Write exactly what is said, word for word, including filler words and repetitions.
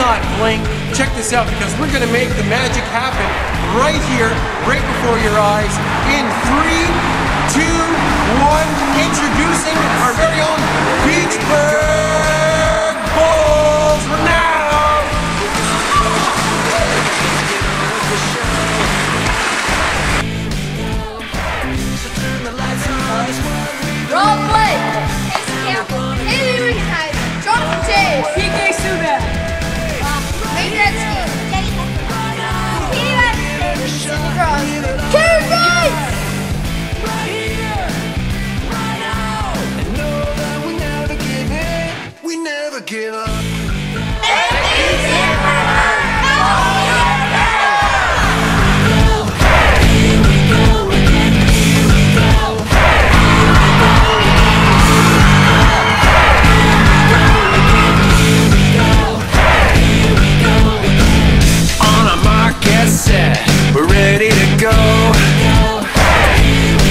not blink. Check this out, because we're gonna make the magic happen right here, right before your eyes. In three, two, one, introducing our very own Beachburg Bulls now! Roll play! Ace Campbell, Haley Ringenheim, Jonathan Chase, P K Subban, Wayne Gretzky, Jenny Becker, Katie Webster, Sidney Crosby, Karen Rice! Right here, right now, and know that we never give in, we never give up.